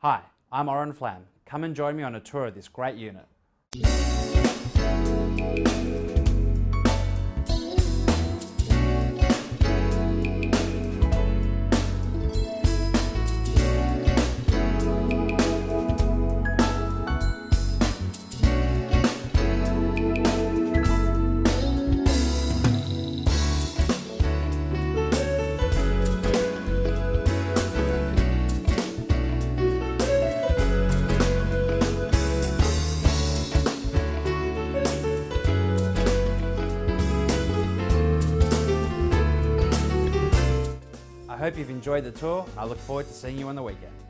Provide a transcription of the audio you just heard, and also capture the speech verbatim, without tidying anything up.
Hi, I'm Oren Flamm. Come and join me on a tour of this great unit. I hope you've enjoyed the tour, and I look forward to seeing you on the weekend.